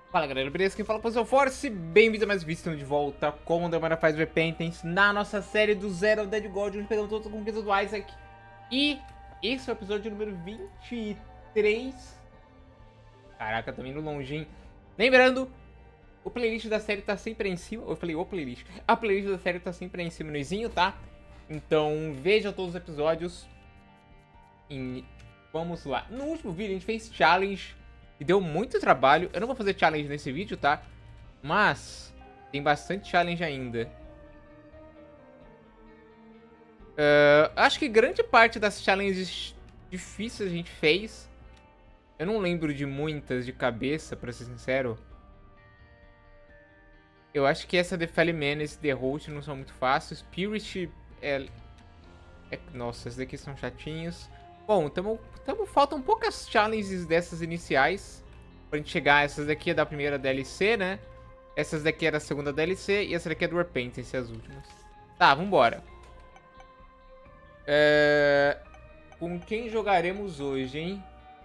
Fala galera, beleza? Quem fala é o Seu Force, bem-vindo a mais um vídeo, estamos de volta com o The Faz Repentance na nossa série do Zero Dead God, onde pegamos todas as conquistas do Isaac. E esse é o episódio número 23. Caraca, tá indo longe, hein? Lembrando, o playlist da série tá sempre em cima. Eu falei o playlist. A playlist da série tá sempre em cima no izinho, tá? Então veja todos os episódios. E vamos lá. No último vídeo a gente fez challenge e deu muito trabalho. Eu não vou fazer challenge nesse vídeo, tá? Mas tem bastante challenge ainda. Acho que grande parte das challenges difíceis a gente fez. Eu não lembro de muitas de cabeça, pra ser sincero. Eu acho que essa The Fally Man e esse The Host não são muito fáceis. Spirit nossa, esses daqui são chatinhos. Bom, faltam poucas challenges dessas iniciais pra gente chegar. Essas daqui é da primeira DLC, né? Essas daqui é da segunda DLC e essa daqui é do Repentance, as últimas. Tá, vambora. Com quem jogaremos hoje, hein?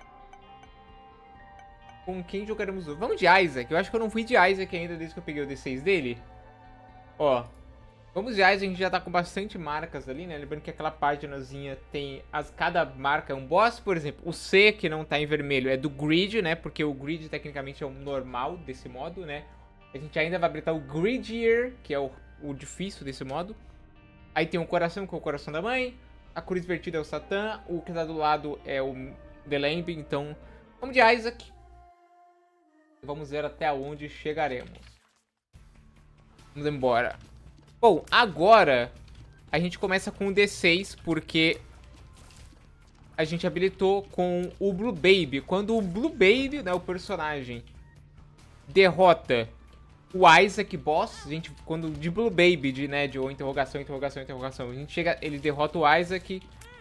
Com quem jogaremos hoje? Vamos de Isaac. Eu acho que eu não fui de Isaac ainda desde que eu peguei o D6 dele. Ó. Vamos de Isaac, a gente já tá com bastante marcas ali, né? Lembrando que aquela paginazinha tem... cada marca é um boss, por exemplo. O C, que não tá em vermelho, é do Grid, né? Porque o Grid, tecnicamente, é o normal desse modo, né? A gente ainda vai habilitar o Gridier, que é o difícil desse modo. Aí tem o coração, que é o coração da mãe. A cruz vertida é o Satã. O que tá do lado é o The Lamb. Então, vamos de Isaac. Vamos ver até onde chegaremos. Vamos embora. Bom, agora a gente começa com o D6, porque a gente habilitou com o Blue Baby. Quando o Blue Baby, né, o personagem, derrota o Isaac Boss, a gente, quando de Blue Baby, né, de interrogação, a gente chega, ele derrota o Isaac.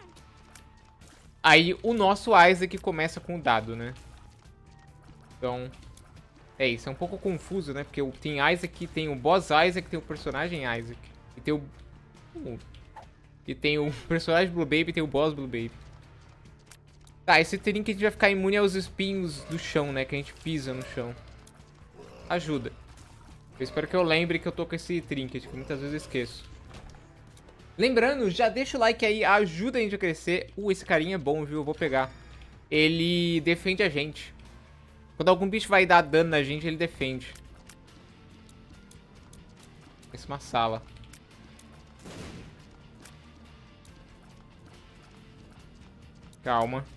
Aí o nosso Isaac começa com o dado, né? Então, isso é um pouco confuso, né? Porque tem Isaac, tem o Boss Isaac, tem o personagem Isaac. E tem o personagem Blue Baby e tem o Boss Blue Baby. Tá, esse trinket vai ficar imune aos espinhos do chão, né? Que a gente pisa no chão. Ajuda. Eu espero que eu lembre que eu tô com esse trinket, que muitas vezes eu esqueço. Lembrando, já deixa o like aí, ajuda a gente a crescer. Esse carinha é bom, viu? Eu vou pegar. Ele defende a gente. Quando algum bicho vai dar dano na gente, ele defende. Essa é uma sala. Calma.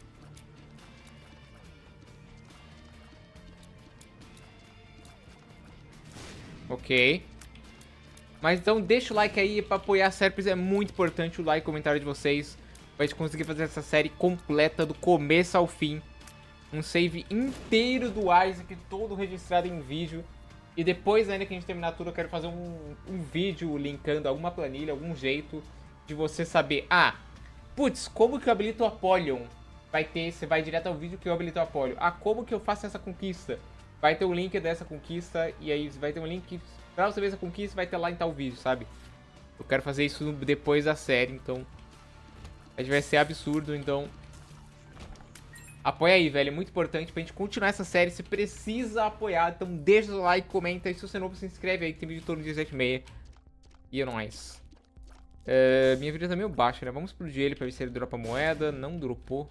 Ok. Mas então deixa o like aí pra apoiar a série, pois é muito importante o like e o comentário de vocês. Pra gente conseguir fazer essa série completa do começo ao fim. Um save inteiro do Isaac, todo registrado em vídeo. E depois, ainda que a gente terminar tudo, eu quero fazer um vídeo linkando alguma planilha, algum jeito de você saber. Putz, como que eu habilito o Apollyon? Você vai direto ao vídeo que eu habilito o Apollyon. Como que eu faço essa conquista? Vai ter o link dessa conquista e aí vai ter um link pra você ver essa conquista, vai ter lá em tal vídeo, sabe? Eu quero fazer isso depois da série, então a gente vai ser absurdo, então apoia aí, velho, é muito importante pra gente continuar essa série. Você precisa apoiar, então deixa o like, comenta, e se você é novo, se inscreve aí, que tem vídeo todo dia 7h30. E é nóis. Minha vida tá meio baixa, né? Vamos explodir ele pra ver se ele dropa moeda. Não dropou.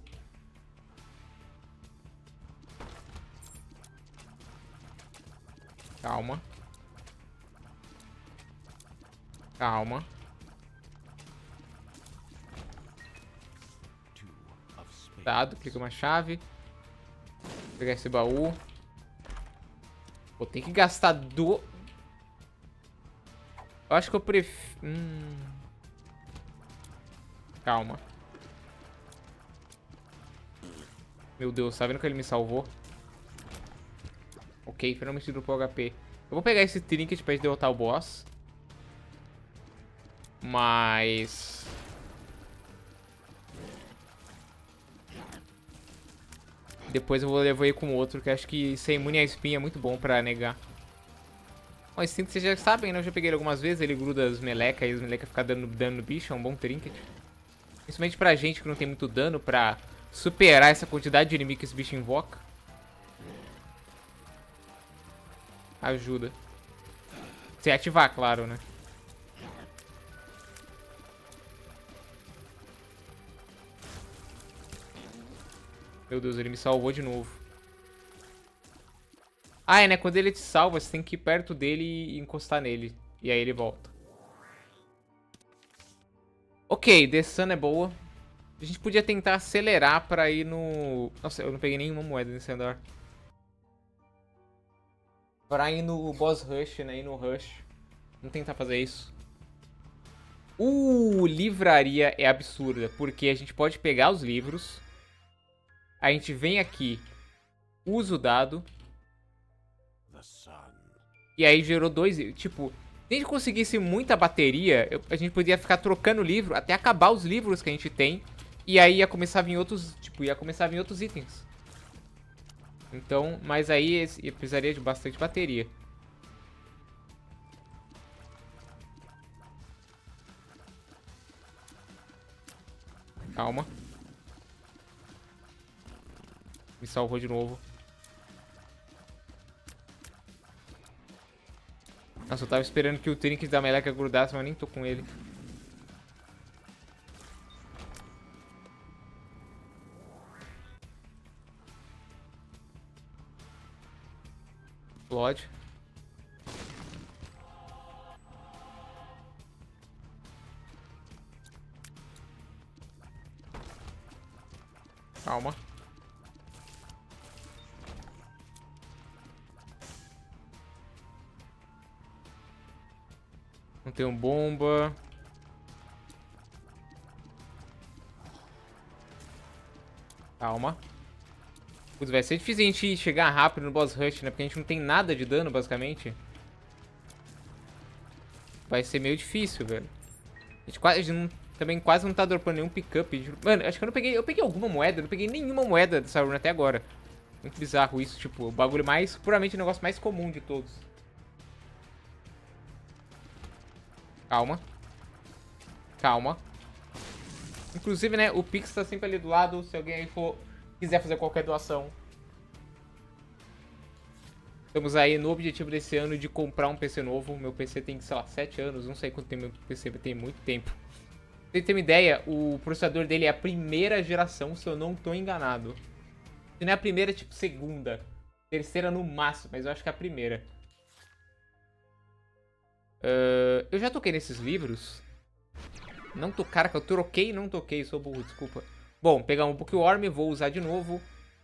Calma. Calma. Dado, clica uma chave. Vou pegar esse baú. Vou ter que gastar Eu acho que eu prefiro... Calma. Meu Deus, tá vendo que ele me salvou? Ok, finalmente dropou HP. Eu vou pegar esse trinket pra gente derrotar o boss. Mas... depois eu vou levar ele com outro, que acho que ser imune à espinha é muito bom pra negar. Bom, esse trinket vocês já sabem, né? Eu já peguei ele algumas vezes, ele gruda as melecas e as melecas ficam dando dano no bicho, é um bom trinket. Principalmente pra gente que não tem muito dano, pra superar essa quantidade de inimigo que esse bicho invoca. Ajuda. Se ativar, claro, né? Meu Deus, ele me salvou de novo. Ah, é, né? Quando ele te salva, você tem que ir perto dele e encostar nele. E aí ele volta. Ok, The Sun é boa. A gente podia tentar acelerar pra ir no... Nossa, eu não peguei nenhuma moeda nesse andar. Pra ir no Boss Rush, né? Ir no Rush. Vamos tentar fazer isso. Livraria é absurda. Porque a gente pode pegar os livros. A gente vem aqui. Usa o dado. E aí gerou 2... Tipo, se a gente conseguisse muita bateria, a gente podia ficar trocando livro até acabar os livros que a gente tem. E aí ia começar a vir outros... Tipo, ia começar a vir outros itens. Então, mas aí eu precisaria de bastante bateria. Calma. Me salvou de novo. Nossa, eu tava esperando que o Trinket da Meleca grudasse, mas eu nem tô com ele. Explode. Calma. Não tem bomba. Calma. Putz, vai ser difícil a gente chegar rápido no boss rush, né? Porque a gente não tem nada de dano, basicamente. Vai ser meio difícil, velho. A gente quase não, também quase não tá dropando nenhum pickup. Mano, acho que eu não peguei... Eu peguei alguma moeda, eu não peguei nenhuma moeda dessa run até agora. Muito bizarro isso, tipo, o bagulho mais... Puramente o negócio mais comum de todos. Calma. Calma. Inclusive, né, o Pix tá sempre ali do lado, se alguém aí quiser fazer qualquer doação. Estamos aí no objetivo desse ano de comprar um PC novo. Meu PC tem, sei lá, 7 anos, não sei quanto tempo meu PC tem, muito tempo. Pra você ter uma ideia, o processador dele é a primeira geração, se eu não tô enganado. Se não é a primeira, tipo, segunda. Terceira no máximo, mas eu acho que é a primeira. Eu já toquei nesses livros. Não tô, cara, que eu troquei e não toquei, sou burro, desculpa. Bom, pegar um Bookworm, vou usar de novo.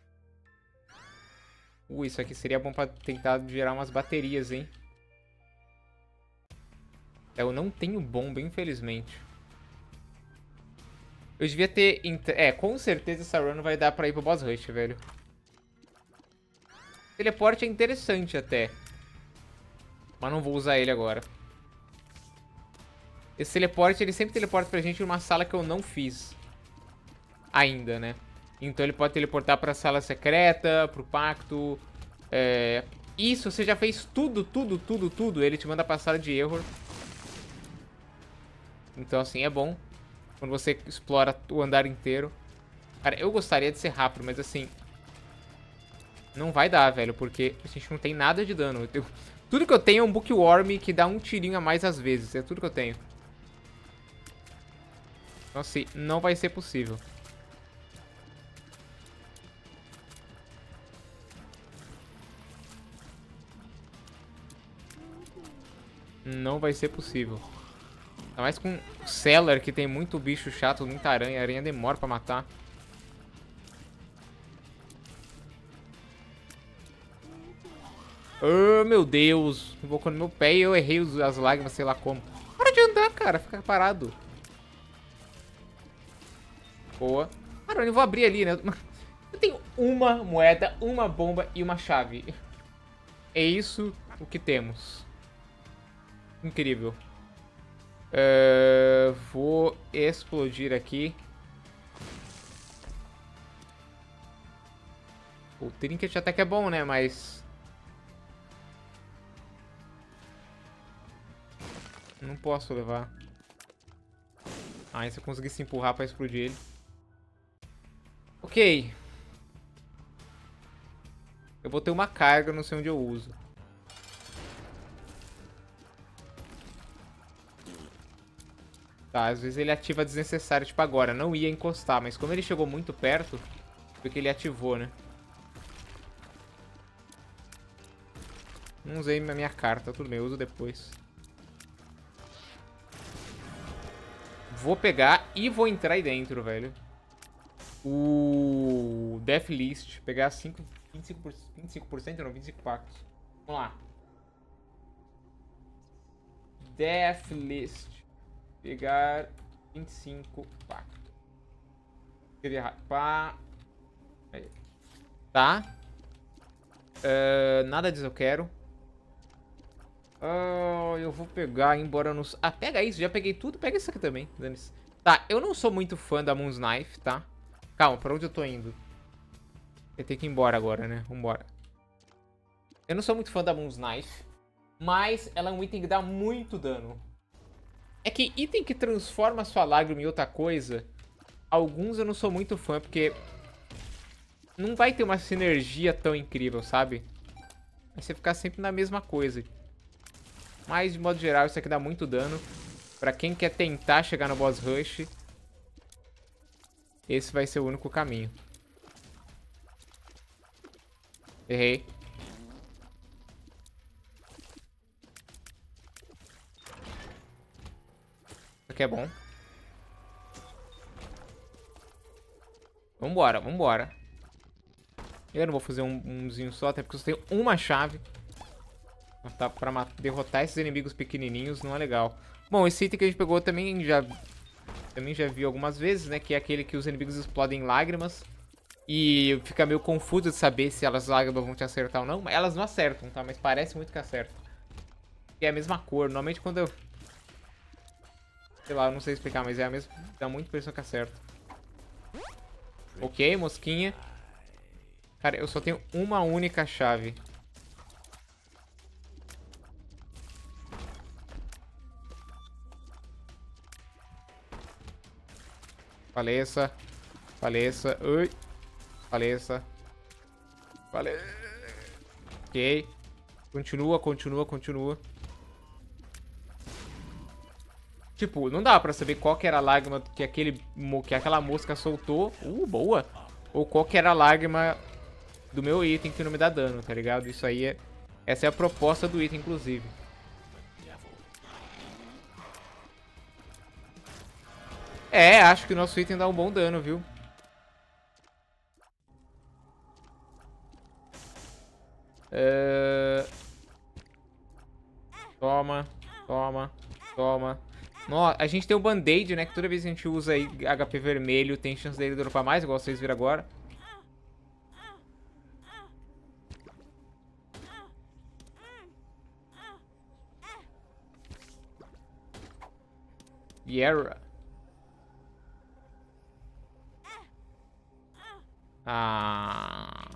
Isso aqui seria bom pra tentar gerar umas baterias, hein. Eu não tenho bomba, infelizmente. Eu devia ter... com certeza essa run vai dar pra ir pro boss rush, velho. Teleporte é interessante até. Mas não vou usar ele agora. Esse teleporte, ele sempre teleporta pra gente numa sala que eu não fiz. Ainda, né? Então ele pode teleportar pra sala secreta, pro pacto. Isso, você já fez tudo. Ele te manda pra sala de erro. Então assim, é bom. Quando você explora o andar inteiro. Cara, eu gostaria de ser rápido, mas assim... Não vai dar, velho, porque a gente não tem nada de dano. Tudo que eu tenho é um Bookworm que dá um tirinho a mais às vezes. É tudo que eu tenho. Então assim, não vai ser possível. Não vai ser possível. Ainda mais com o Cellar, que tem muito bicho chato, muita aranha. A aranha demora pra matar. Oh, meu Deus. Invocou no meu pé e eu errei as lágrimas, sei lá como. Para de andar, cara. Fica parado. Boa. Cara, eu não vou abrir ali, né? Eu tenho uma moeda, uma bomba e uma chave. É isso o que temos. Incrível. Vou explodir aqui. O Trinket até que é bom, né? Mas... não posso levar. Ah, e se eu conseguisse empurrar pra explodir ele. Ok. Eu botei uma carga, não sei onde eu uso. Tá, às vezes ele ativa desnecessário, tipo agora. Não ia encostar, mas como ele chegou muito perto, foi que ele ativou, né? Não usei a minha carta, tudo bem, eu uso depois. Vou pegar e vou entrar aí dentro, velho. O Death List. Pegar 25%, não, 25 pactos. Vamos lá. Death List. Pegar 25 pactos. Escrevi errado. Pá. Aí. Tá. Nada disso eu quero. Eu vou pegar, embora não... Ah, pega isso, já peguei tudo. Pega isso aqui também, dane-se. Tá, eu não sou muito fã da Moon's Knife, tá? Calma, pra onde eu tô indo? Eu tenho que ir embora agora, né? Vambora. Eu não sou muito fã da Moon's Knife, mas ela é um item que dá muito dano. É que item que transforma a sua lágrima em outra coisa, alguns eu não sou muito fã, porque não vai ter uma sinergia tão incrível, sabe? Vai você ficar sempre na mesma coisa. Mas, de modo geral, isso aqui dá muito dano. Pra quem quer tentar chegar no boss rush, esse vai ser o único caminho. Errei. Isso aqui é bom. Vambora, vambora. Eu não vou fazer umzinho só, até porque eu só tenho uma chave. Tá, pra derrotar esses inimigos pequenininhos não é legal. Bom, esse item que a gente pegou também já vi algumas vezes, né? Que é aquele que os inimigos explodem em lágrimas. E fica meio confuso de saber se elas lágrimas vão te acertar ou não. Elas não acertam, tá? Mas parece muito que acertam. E é a mesma cor. Normalmente quando eu... Sei lá, eu não sei explicar, mas é a mesma... Dá muita impressão que acerta. Ok, mosquinha. Cara, eu só tenho uma única chave. Faleça. Faleça. Ui. Faleça. Faleça. Ok. Continua, continua, continua. Tipo, não dá pra saber qual que era a lágrima que aquela mosca soltou. Boa. Ou qual que era a lágrima do meu item que não me dá dano, tá ligado? Isso aí é... Essa é a proposta do item, inclusive. É, acho que o nosso item dá um bom dano, viu? Toma, toma, toma. Nossa, a gente tem o band-aid, né? Que toda vez que a gente usa aí HP vermelho, tem chance dele dropar mais, igual vocês viram agora. Yera. Ah.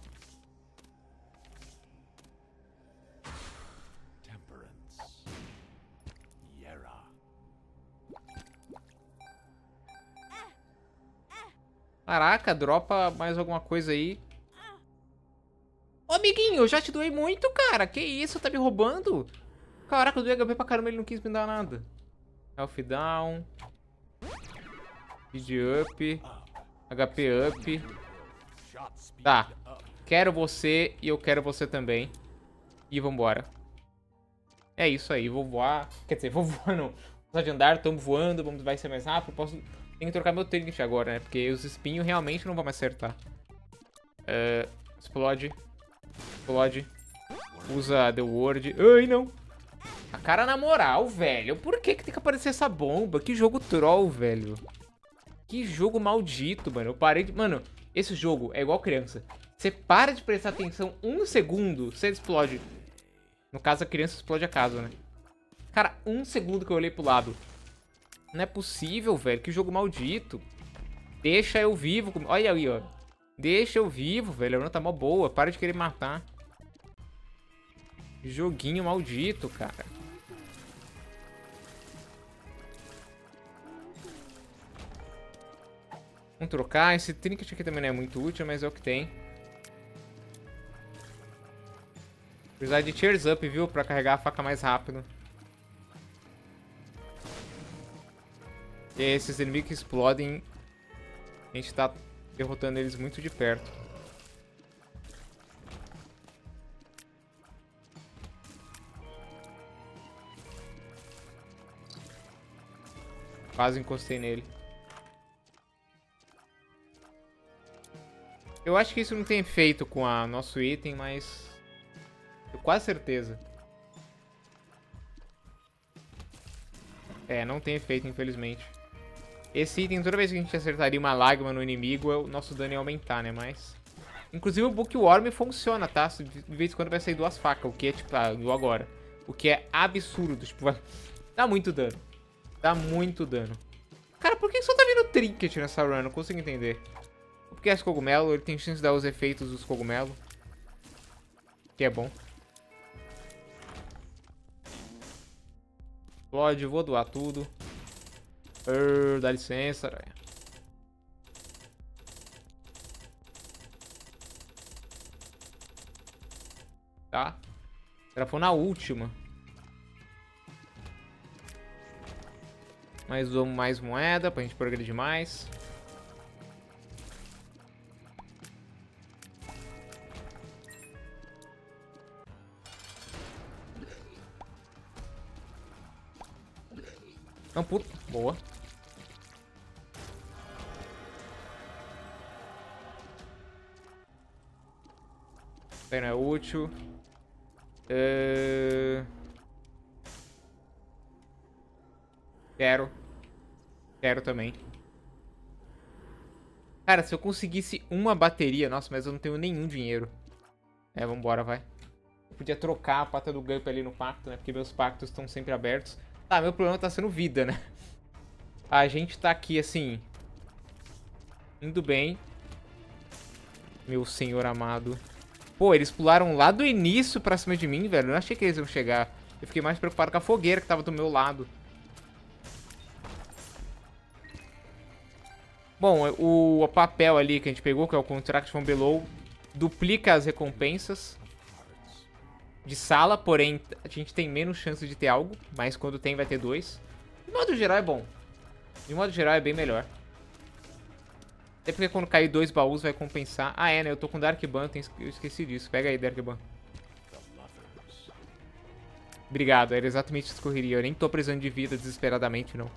Caraca, dropa mais alguma coisa aí. Ô, amiguinho, eu já te doei muito, cara. Que isso, tá me roubando? Caraca, eu doei HP pra caramba, ele não quis me dar nada. Health down. Speed up. HP up. Tá. Quero você e eu quero você também. E vambora. É isso aí, vou voar. Quer dizer, vou voar não. Só de andar, tamo voando, vai ser mais rápido. Tenho que trocar meu trinket agora, né? Porque os espinhos realmente não vão me acertar. Explode. Explode. Usa The Word. Ai, não. A cara, na moral, velho. Por que tem que aparecer essa bomba? Que jogo troll, velho. Que jogo maldito, mano. Eu parei de... Mano, esse jogo é igual criança. Você para de prestar atenção um segundo, você explode. No caso, a criança explode a casa, né? Cara, um segundo que eu olhei pro lado. Não é possível, velho. Que jogo maldito. Deixa eu vivo. Olha aí, ó. Deixa eu vivo, velho. A run tá mó boa. Para de querer matar. Joguinho maldito, cara. Vamos trocar. Esse trinket aqui também não é muito útil, mas é o que tem. Precisar de Cheers Up, viu? Pra carregar a faca mais rápido. E esses inimigos que explodem, a gente tá derrotando eles muito de perto. Quase encostei nele. Eu acho que isso não tem efeito com o nosso item, mas... tenho quase certeza. É, não tem efeito, infelizmente. Esse item, toda vez que a gente acertaria uma lágrima no inimigo, o nosso dano ia aumentar, né? Mas... inclusive o Bookworm funciona, tá? De vez em quando vai sair 2 facas, o que é, tipo, igual agora. O que é absurdo, tipo, vai... dá muito dano. Dá muito dano. Cara, por que só tá vindo Trinket nessa run? Não consigo entender. Porque esse cogumelo, ele tem chance de dar os efeitos dos cogumelos. Que é bom. Explode, vou doar tudo. Dá licença. Tá. Ela foi na última. Mais moeda pra gente progredir mais. Não, puta. Boa. Não é útil. Quero também. Cara, se eu conseguisse uma bateria... nossa, mas eu não tenho nenhum dinheiro. É, vambora, vai. Eu podia trocar a pata do Gump ali no pacto, né? Porque meus pactos estão sempre abertos. Tá, meu problema tá sendo vida, né? A gente tá aqui, assim... indo bem. Meu senhor amado. Pô, eles pularam lá do início pra cima de mim, velho. Eu não achei que eles iam chegar. Eu fiquei mais preocupado com a fogueira que tava do meu lado. Bom, o papel ali que a gente pegou, que é o Contract from Below, duplica as recompensas de sala, porém a gente tem menos chance de ter algo, mas quando tem vai ter 2. De modo geral é bom. De modo geral é bem melhor. Até porque quando cair 2 baús vai compensar. Ah, é, né? Eu tô com Dark Ban, eu esqueci disso. Pega aí, Dark Ban. Obrigado, era exatamente isso que eu queria. Eu nem tô precisando de vida desesperadamente, não.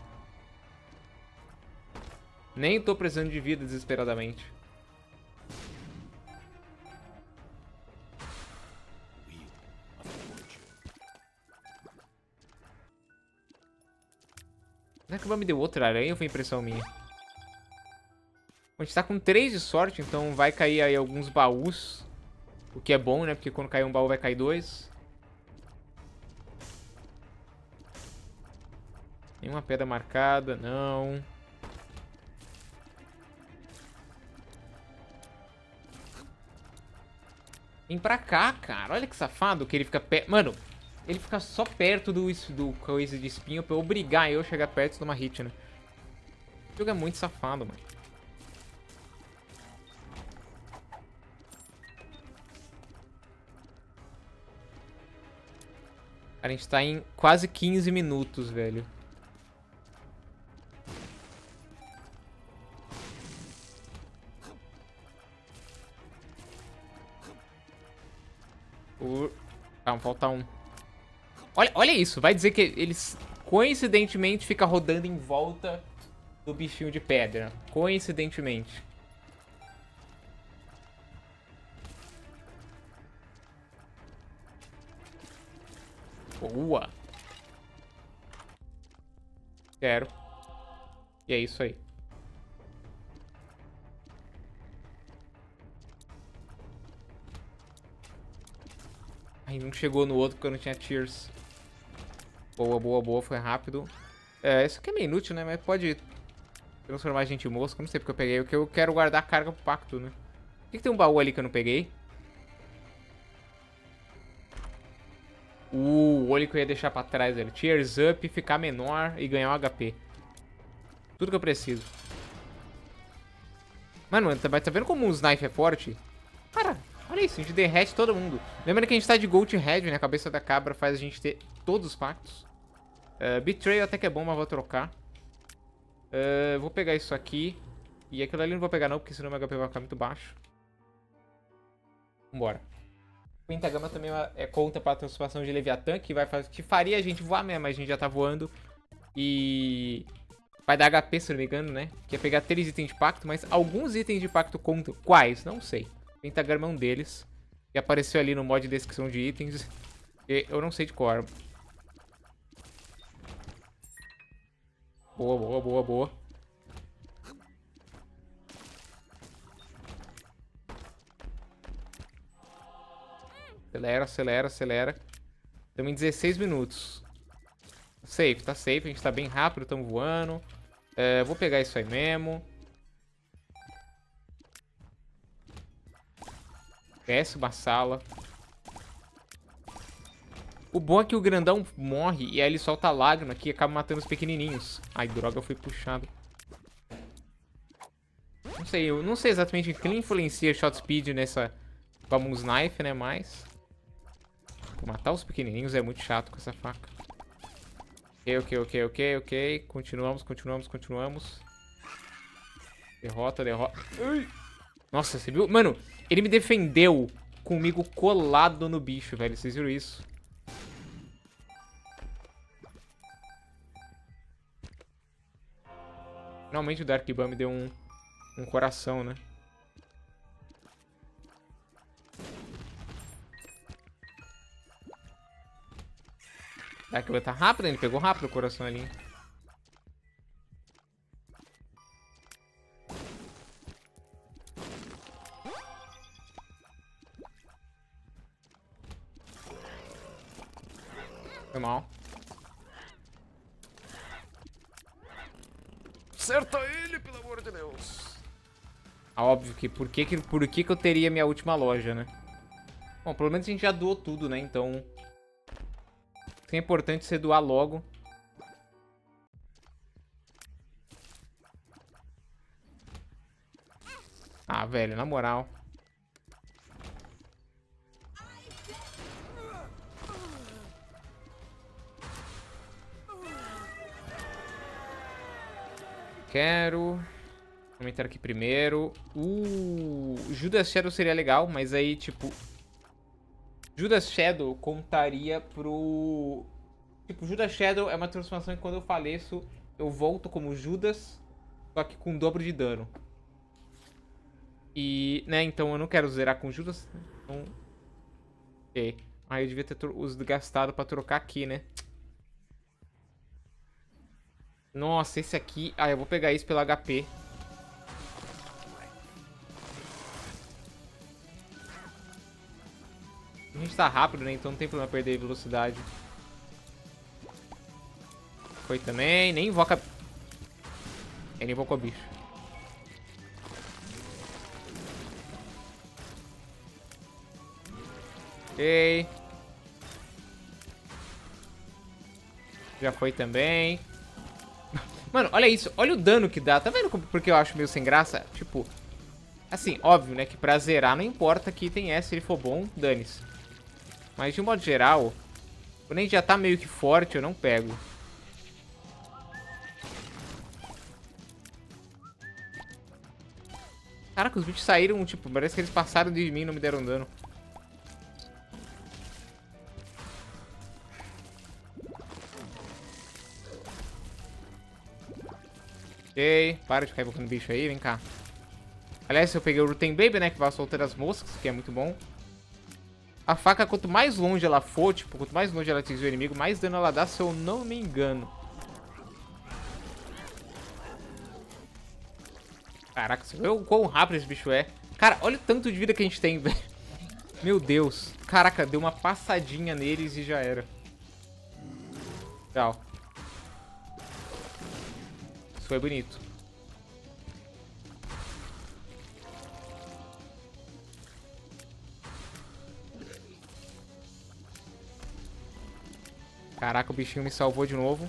Nem tô precisando de vida desesperadamente. Será que me deu outra aranha ou foi impressão minha? A gente tá com 3 de sorte, então vai cair aí alguns baús. O que é bom, né? Porque quando cair um baú vai cair 2. Nenhuma pedra marcada, não. Vem pra cá, cara. Olha que safado que ele fica perto. Mano, ele fica só perto do coisa de espinho pra obrigar eu a chegar perto e tomar hit, né? O jogo é muito safado, mano. A gente tá em quase 15 minutos, velho. Calma, falta um. Olha isso, vai dizer que eles coincidentemente ficam rodando em volta do bichinho de pedra. Coincidentemente. Boa. Quero. E é isso aí. Ai, não chegou no outro porque eu não tinha tears. Boa, boa, boa. Foi rápido. É, isso aqui é meio inútil, né? Mas pode transformar a gente em mosca. Não sei porque eu peguei. Porque eu quero guardar a carga pro pacto, né? Por que tem um baú ali que eu não peguei? O olho que eu ia deixar pra trás, velho. Tears up, ficar menor e ganhar um HP. Tudo que eu preciso. Mano, tá vendo como o Snipe é forte? Cara, olha isso, a gente derrete todo mundo. Lembrando que a gente tá de Gold Head, né? A cabeça da cabra faz a gente ter todos os pactos. Betrayal até que é bom, mas vou trocar. Vou pegar isso aqui. E aquilo ali não vou pegar não, porque senão meu HP vai ficar muito baixo. Vambora. O Pentagama também conta pra transformação de Leviatã, que faria a gente voar mesmo, mas a gente já tá voando. E vai dar HP, se não me engano, né? Que é pegar 3 itens de pacto, mas alguns itens de pacto contam. Quais? Não sei. Pentagrama é um deles. Que apareceu ali no mod de descrição de itens. E eu não sei de cor. Boa, boa, boa, boa. Acelera, acelera, acelera. Estamos em 16 minutos. Safe, tá safe. A gente tá bem rápido, estamos voando. Vou pegar isso aí mesmo. Desce uma sala. O bom é que o grandão morre e aí ele solta a lágrima aqui e acaba matando os pequenininhos. Ai, droga, eu fui puxado. Não sei, eu não sei exatamente o que influencia shot speed nessa Bamon's Knife, né, mas... Pô, matar os pequenininhos é muito chato com essa faca. Ok. Continuamos. Derrota. Ui. Nossa, você viu? Mano, ele me defendeu comigo colado no bicho, velho. Vocês viram isso? Finalmente o Dark Ban me deu um coração, né? Dark Ban tá rápido, ele pegou rápido o coração ali. Foi mal. Acerta ele, pelo amor de Deus. Óbvio que por que eu teria minha última loja, né? Bom, pelo menos a gente já doou tudo, né? Então... é importante você doar logo. Ah, velho, na moral. Quero... aumentar aqui primeiro. Judas Shadow seria legal, mas aí, tipo... Judas Shadow contaria pro... Tipo, Judas Shadow é uma transformação que quando eu faleço, eu volto como Judas, só que com o dobro de dano. E, né, então eu não quero zerar com Judas. Então... ok. Ah, eu devia ter gastado pra trocar aqui, né? Nossa, esse aqui... ah, eu vou pegar isso pelo HP. A gente tá rápido, né? Então não tem problema perder velocidade. Foi também. Nem invoca... ele invocou o bicho. Ok. Já foi também. Mano, olha isso. Olha o dano que dá. Tá vendo porque eu acho meio sem graça? Tipo... assim, óbvio, né? Que pra zerar não importa que item é. Se ele for bom, dane-se. Mas de um modo geral, quando a gente já tá meio que forte, eu não pego. Caraca, os bichos saíram, tipo, parece que eles passaram de mim e não me deram dano. Ok, para de cair no bicho aí, vem cá. Aliás, eu peguei o Rotten Baby, né, que vai soltar as moscas, que é muito bom. A faca, quanto mais longe ela for, tipo, quanto mais longe ela atingir o inimigo, mais dano ela dá, se eu não me engano. Caraca, você vê o quão rápido esse bicho é. Cara, olha o tanto de vida que a gente tem, velho. Meu Deus. Caraca, deu uma passadinha neles e já era. Tchau. Isso foi bonito. Caraca, o bichinho me salvou de novo.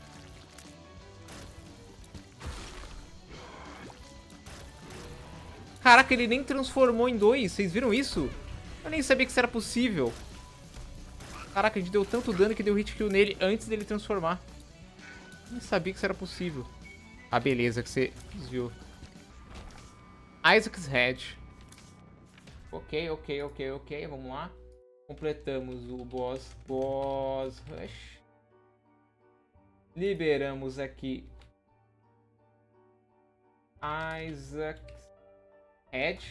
Caraca, ele nem transformou em 2. Vocês viram isso? Eu nem sabia que isso era possível. Caraca, a gente deu tanto dano que deu hit kill nele antes dele transformar. Nem sabia que isso era possível. Ah, beleza, que você desviou. Isaac's Head. Ok, ok, ok, ok. Vamos lá. Completamos o boss rush. Liberamos aqui Isaac's Head.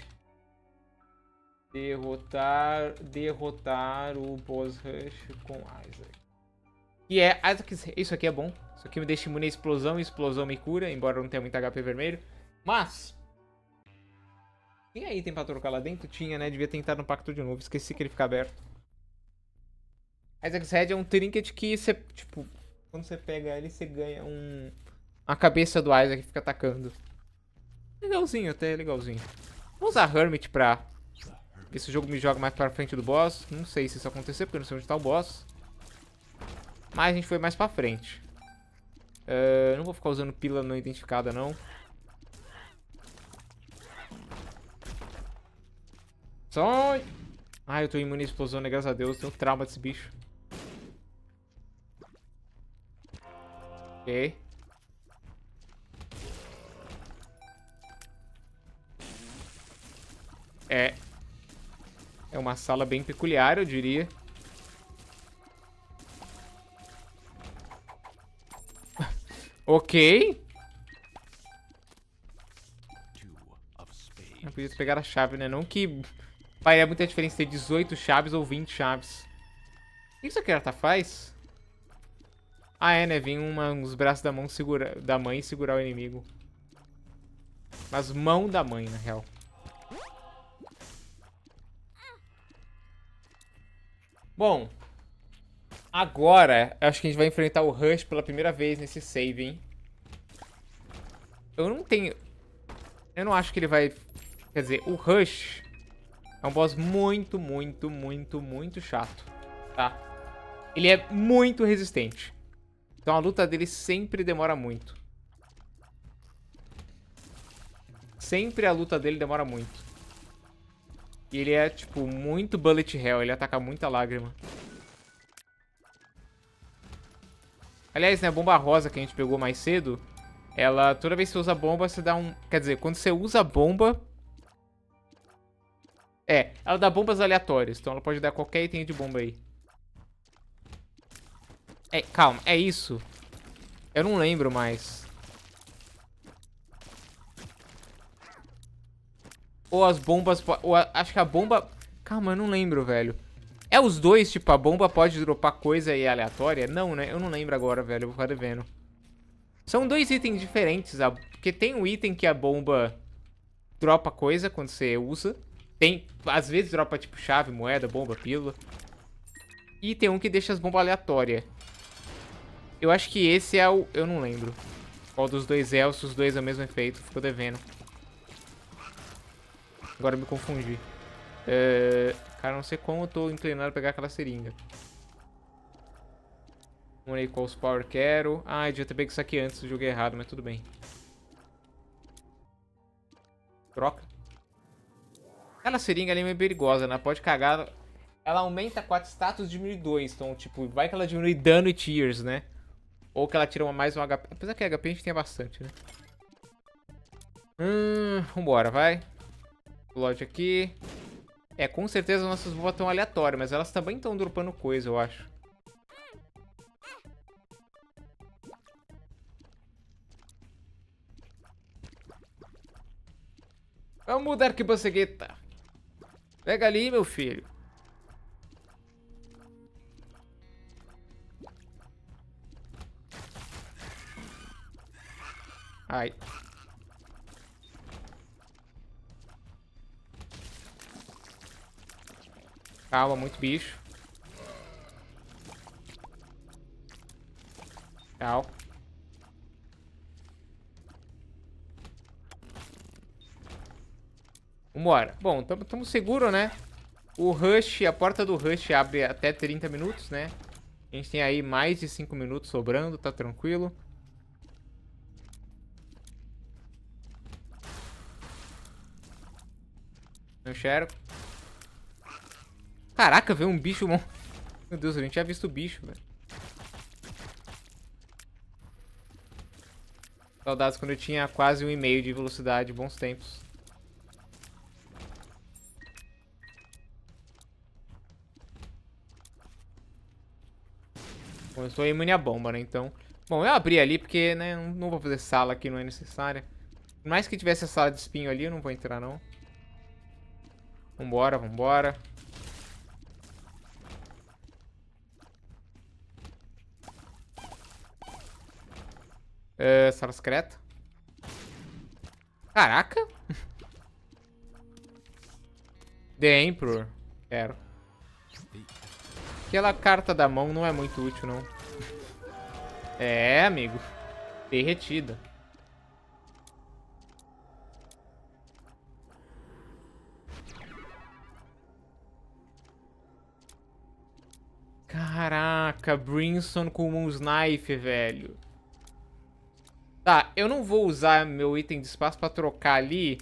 Derrotar o boss rush com Isaac. E é Isaac's... Isso aqui é bom. Isso aqui me deixa imune a explosão e explosão me cura, embora eu não tenha muito HP vermelho. Mas... tinha item pra trocar lá dentro? Tinha, né? Devia tentar no pacto de novo. Esqueci que ele fica aberto. Isaac's Head é um trinket que você, tipo... quando você pega ele, você ganha a cabeça do Isaac que fica atacando. Legalzinho, até legalzinho. Vou usar Hermit pra ver se o jogo me joga mais pra frente do boss. Não sei se isso acontecer, porque eu não sei onde tá o boss. Mas a gente foi mais pra frente. Não vou ficar usando pílula não identificada, não. Sai! Ai, eu tô imune à explosão, né? Graças a Deus. Tenho trauma desse bicho. Ok. É uma sala bem peculiar, eu diria. Ok. Eu podia pegar a chave, né? Não que faria muita diferença ter 18 chaves ou 20 chaves. O que isso aqui ela faz? Ah, é, né? Vem uns braços da mão da mãe segurar o inimigo. Mas mão da mãe, na real. Bom. Agora, acho que a gente vai enfrentar o Rush pela primeira vez nesse save, hein? Eu não tenho... eu não acho que ele vai... quer dizer, o Rush é um boss muito, muito, muito, muito chato, tá? Ele é muito resistente. Então a luta dele sempre demora muito. Sempre a luta dele demora muito. E ele é, tipo, muito bullet hell. Ele ataca muita lágrima. Aliás, né, a bomba rosa que a gente pegou mais cedo, ela, toda vez que você usa bomba, você dá um... quer dizer, quando você usa bomba... ela dá bombas aleatórias. Então ela pode dar qualquer item de bomba aí. Calma, é isso? Eu não lembro mais. Ou as bombas... acho que a bomba... calma, eu não lembro, velho. É os dois, tipo, a bomba pode dropar coisa aí aleatória? Não, né? Eu não lembro agora, velho. Eu vou ficar devendo. São dois itens diferentes, porque tem um item que a bomba dropa coisa quando você usa. Tem, às vezes dropa tipo chave, moeda, bomba, pílula. E tem um que deixa as bombas aleatórias. Eu acho que esse é o... eu não lembro qual dos dois é, ou se os dois é o mesmo efeito. Ficou devendo. Agora eu me confundi. Cara, não sei como eu tô inclinado a pegar aquela seringa. Vamos ver qual os power quero. Ah, eu devia ter pego isso aqui antes, eu joguei errado, mas tudo bem. Troca. Aquela seringa ali é meio perigosa, né? Pode cagar. Ela aumenta 4 status, diminui 2. Então, tipo, vai que ela diminui dano e tears, né? Ou que ela tira mais um HP. Apesar que HP a gente tem bastante, né? Vambora, vai. Load aqui. Com certeza nossas bombas estão aleatórias, mas elas também estão dropando coisa, eu acho. Vamos, Dark Bancegueta. Pega ali, meu filho. Ai. Calma, muito bicho. Tchau. Vambora. Bom, tamo seguro, né? O Rush, a porta do Rush abre até 30 minutos, né? A gente tem aí mais de 5 minutos sobrando, tá tranquilo. Não enxergo. Caraca, veio um bicho... Meu Deus, a gente tinha visto o bicho, velho. Saudades quando eu tinha quase 1,5 de velocidade, bons tempos. Bom, eu sou imune à bomba, né? Então... Bom, eu abri ali porque, né, não vou fazer sala aqui, não é necessária. Por mais que tivesse a sala de espinho ali, eu não vou entrar, não. Vambora, vambora. Sala secreta. Caraca. The Emperor. Quero. Aquela carta da mão não é muito útil, não. É, amigo. Derretida. Caraca, Brimstone com Moon's Knife, velho. Tá, eu não vou usar meu item de espaço pra trocar ali.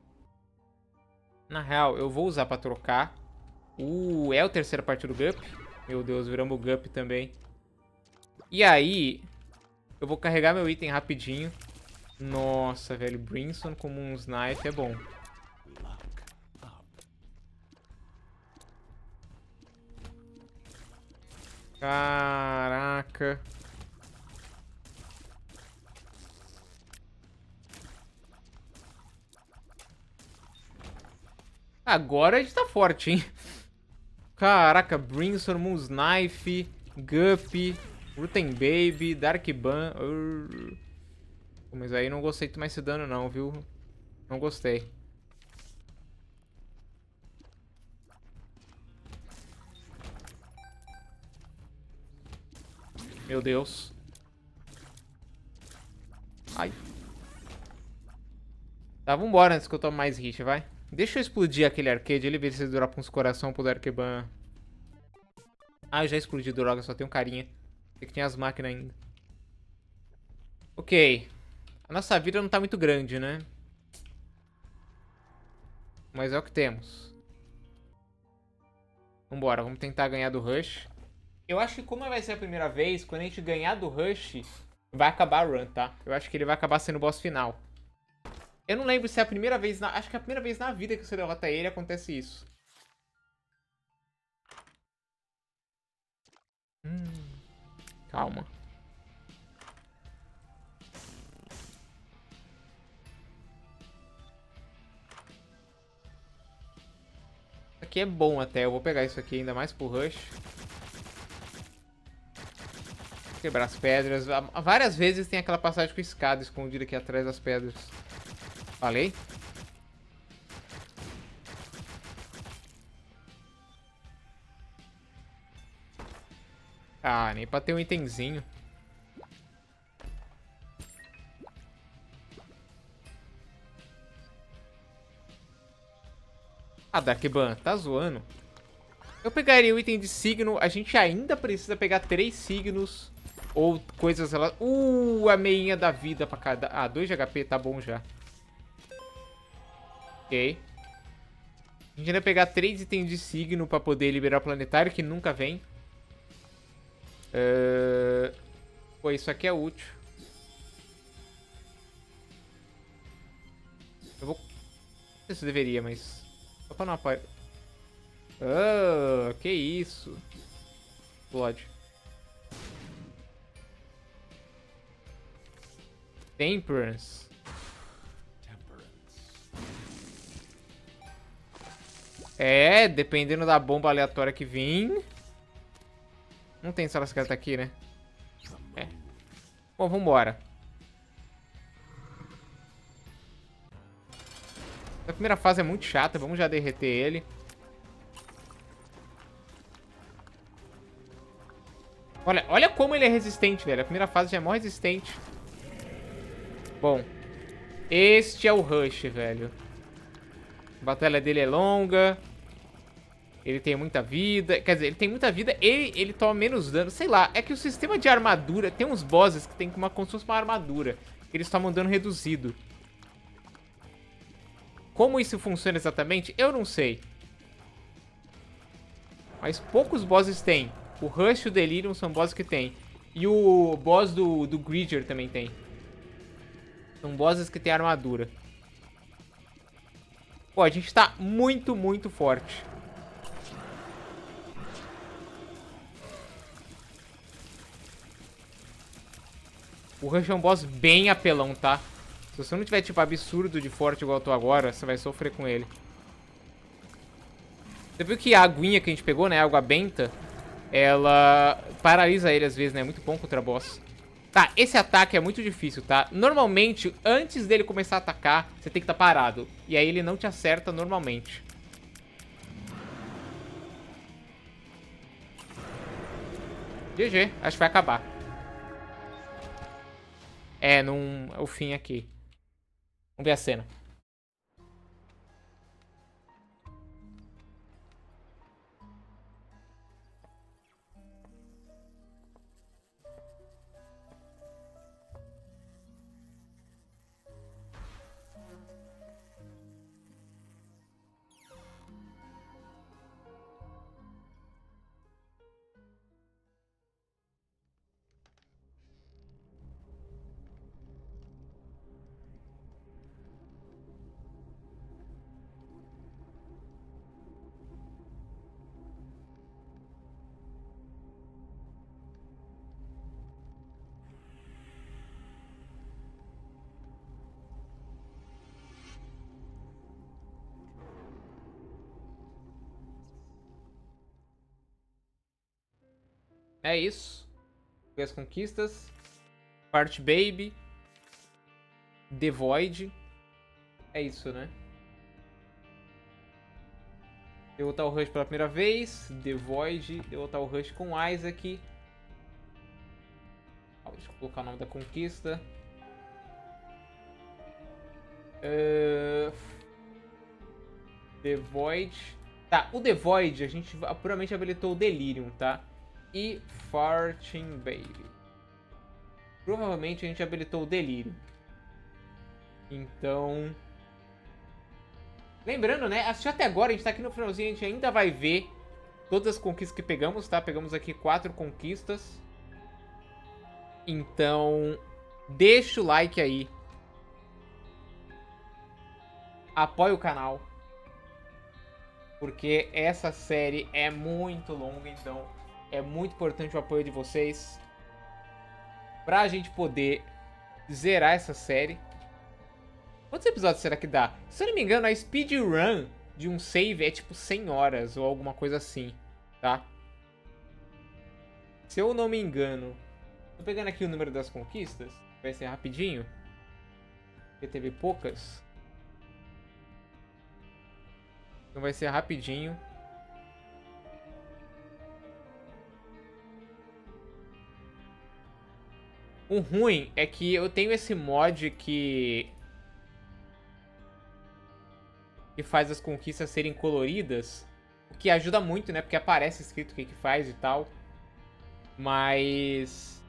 Na real, eu vou usar pra trocar. É o terceira parte do Gup. Meu Deus, viramos o Gup também. E aí, eu vou carregar meu item rapidinho. Nossa, velho, Brimstone com Moon's Knife é bom. Caraca. Agora a gente tá forte, hein? Caraca, Brimstone, Moon's Knife, Guppy, Rotten Baby, Dark Ban. Mas aí não gostei de tomar esse dano não, viu? Não gostei. Meu Deus. Ai. Tá, vambora antes que eu tome mais hit, vai. Deixa eu explodir aquele arcade ali, ver se ele dropa uns coração pro Darkban. Ah, eu já explodi droga, só tem um carinha. Tem que ter as máquinas ainda. Ok. A nossa vida não tá muito grande, né? Mas é o que temos. Vambora, vamos tentar ganhar do Rush. Eu acho que como vai ser a primeira vez, quando a gente ganhar do Rush, vai acabar a run, tá? Eu acho que ele vai acabar sendo o boss final. Eu não lembro se é a primeira vez acho que é a primeira vez na vida que você derrota ele acontece isso. Calma. Isso aqui é bom até. Eu vou pegar isso aqui ainda mais pro Rush. Quebrar as pedras. Várias vezes tem aquela passagem com escada escondida aqui atrás das pedras. Falei? Ah, nem pra ter um itemzinho. Ah, Darkban, tá zoando. Eu pegaria o item de signo. A gente ainda precisa pegar 3 signos. Ou coisas... a meinha da vida pra cada... Ah, 2 de HP, tá bom já. Ok. A gente ainda pegar 3 itens de signo pra poder liberar o planetário, que nunca vem. Pô, isso aqui é útil. Eu vou... Não sei se eu deveria, mas... Só pra não aparecer. Que isso. Blood. Temperance. É, dependendo da bomba aleatória que vir. Não tem sala secreta aqui, né? É. Bom, vambora. A primeira fase é muito chata, vamos já derreter ele. Olha como ele é resistente, velho. A primeira fase já é mó resistente. Bom, este é o Rush, velho. A batalha dele é longa. Ele tem muita vida. Quer dizer, ele tem muita vida e ele toma menos dano. Sei lá, é que o sistema de armadura... Tem uns bosses que tem como se fosse uma armadura. Eles tomam dano reduzido. Como isso funciona exatamente, eu não sei. Mas poucos bosses têm. O Rush e o Delirium são bosses que tem. E o boss do Greeger também tem. São bosses que tem armadura. Pô, a gente tá muito, muito forte. O Rush é um boss bem apelão, tá? Se você não tiver, tipo, absurdo de forte igual eu tô agora, você vai sofrer com ele. Você viu que a aguinha que a gente pegou, né? A água benta, ela paralisa ele às vezes, né? É muito bom contra boss. Tá, esse ataque é muito difícil, tá? Normalmente, antes dele começar a atacar, você tem que estar parado. E aí ele não te acerta normalmente. GG, acho que vai acabar. É, não é o fim aqui. Vamos ver a cena. É isso. Ver as conquistas. Part Baby. The Void. É isso, né? Derrotar o Rush pela primeira vez. The Void. Derrotar o Rush com Isaac. Deixa eu colocar o nome da conquista. The Void. Tá, o The Void a gente puramente habilitou o Delirium, tá? E Farting Baby. Provavelmente a gente habilitou o Delirium. Então... Lembrando, né? Assistiu até agora, a gente tá aqui no finalzinho, a gente ainda vai ver todas as conquistas que pegamos, tá? Pegamos aqui 4 conquistas. Então, deixa o like aí. Apoie o canal. Porque essa série é muito longa, então é muito importante o apoio de vocês. Pra gente poder zerar essa série. Quantos episódios será que dá? Se eu não me engano, a speedrun de um save é tipo 100 horas ou alguma coisa assim, tá? Se eu não me engano. Tô pegando aqui o número das conquistas. Vai ser rapidinho. Porque teve poucas. Então vai ser rapidinho. O ruim é que eu tenho esse mod que faz as conquistas serem coloridas. O que ajuda muito, né? Porque aparece escrito o que faz e tal. Mas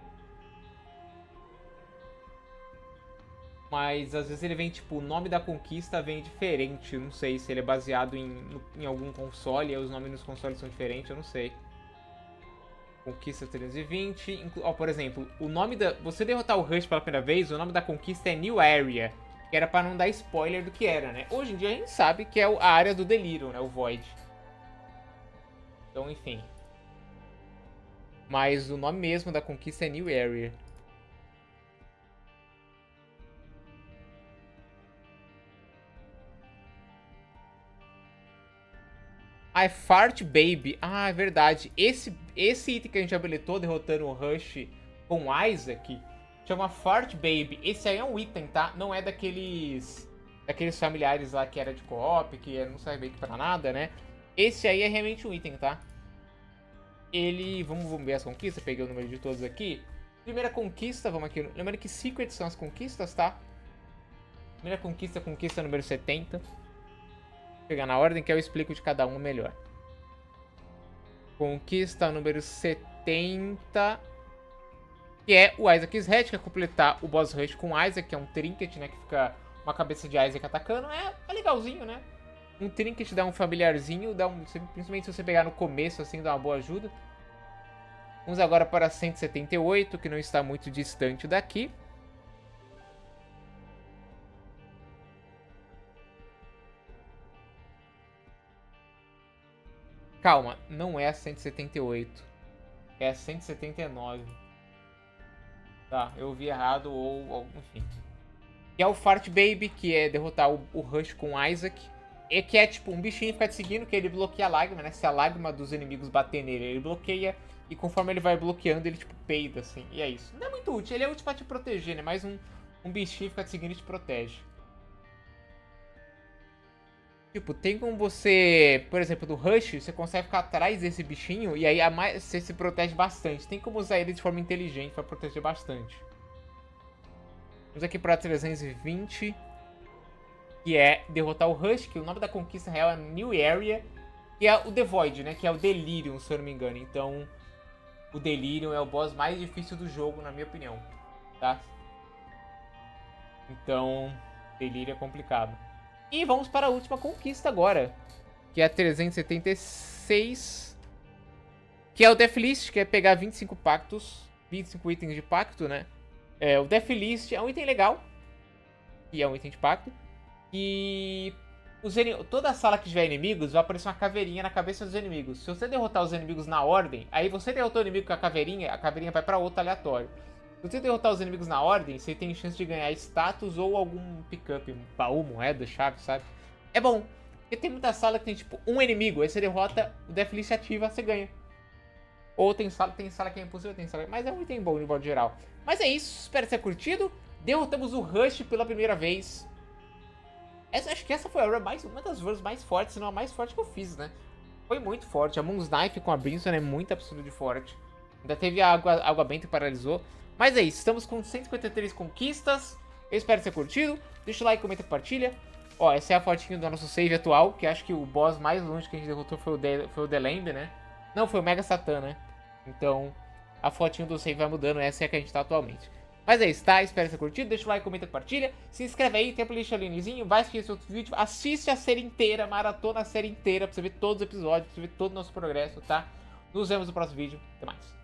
às vezes ele vem, tipo, o nome da conquista vem diferente. Eu não sei se ele é baseado em algum console, e os nomes nos consoles são diferentes, eu não sei. Conquista 320. Ó, por exemplo, o nome da... Você derrotar o Rush pela primeira vez, o nome da conquista é New Area. Que era pra não dar spoiler do que era, né? Hoje em dia a gente sabe que é a área do Delirium, né? O Void. Então, enfim. Mas o nome mesmo da conquista é New Area. Ah, é Fart Baby. Ah, é verdade. Esse item que a gente habilitou derrotando o Rush com Isaac chama Fart Baby. Esse aí é um item, tá? Não é daqueles familiares lá que era de co-op, que não serve meio que pra nada, né? Esse aí é realmente um item, tá? Ele... Vamos ver as conquistas. Peguei o número de todos aqui. Primeira conquista, vamos aqui. Lembrando que Secrets são as conquistas, tá? Primeira conquista, conquista número 70. Vou pegar na ordem que eu explico de cada um melhor. Conquista número 70. Que é o Isaac's Head, que é completar o Boss Rush com Isaac, que é um trinket, né? Que fica uma cabeça de Isaac atacando. É legalzinho, né? Um trinket dá um familiarzinho, principalmente se você pegar no começo, assim, dá uma boa ajuda. Vamos agora para 178, que não está muito distante daqui. Calma, não é a 178. É a 179. Tá, eu ouvi errado ou enfim. Que é o Fart Baby, que é derrotar o Rush com o Isaac. E que é tipo um bichinho que fica te seguindo, que ele bloqueia a lágrima, né? Se a lágrima dos inimigos bater nele, ele bloqueia. E conforme ele vai bloqueando, ele tipo peida, assim. E é isso. Não é muito útil, ele é útil pra te proteger, né? Mais um bichinho que fica te seguindo e te protege. Tipo, tem como você, por exemplo, do Rush, você consegue ficar atrás desse bichinho e aí você se protege bastante. Tem como usar ele de forma inteligente pra proteger bastante. Vamos aqui pra 320, que é derrotar o Rush, que o nome da conquista real é New Area, que é o The Void, né? Que é o Delirium, se eu não me engano. Então, o Delirium é o boss mais difícil do jogo, na minha opinião, tá? Então, Delirium é complicado. E vamos para a última conquista agora, que é a 376, que é o Death List, que é pegar 25 pactos, 25 itens de pacto, né? O Death List é um item legal, que é um item de pacto, e toda sala que tiver inimigos vai aparecer uma caveirinha na cabeça dos inimigos. Se você derrotar os inimigos na ordem, aí você derrotou o inimigo com a caveirinha vai para outro aleatório. Se você derrotar os inimigos na ordem, você tem chance de ganhar status ou algum pick-up, baú, moeda, chave, sabe? É bom, porque tem muita sala que tem tipo um inimigo, aí você derrota, o Death List ativa, você ganha. Ou tem sala que é impossível, mas é um item bom de modo geral. Mas é isso, espero que tenha curtido. Derrotamos o Rush pela primeira vez. Acho que essa foi uma das runs mais fortes, se não a mais forte que eu fiz, né? Foi muito forte, a Moon's Knife com a Brimstone é muito absurdo de forte. Ainda teve a água benta e paralisou. Mas é isso, estamos com 153 conquistas. Eu espero ter curtido. Deixa o like, comenta e compartilha. Ó, essa é a fotinho do nosso save atual, que acho que o boss mais longe que a gente derrotou foi o The Lamb, né? Não, foi o Mega Satan, né? Então, a fotinho do save vai mudando, essa é a que a gente tá atualmente. Mas é isso, tá? Espero ter curtido. Deixa o like, comenta e compartilha. Se inscreve aí, tem a playlist ali no início. Vai assistir esse outro vídeo. Assiste a série inteira, maratona a série inteira, pra você ver todos os episódios, pra você ver todo o nosso progresso, tá? Nos vemos no próximo vídeo. Até mais.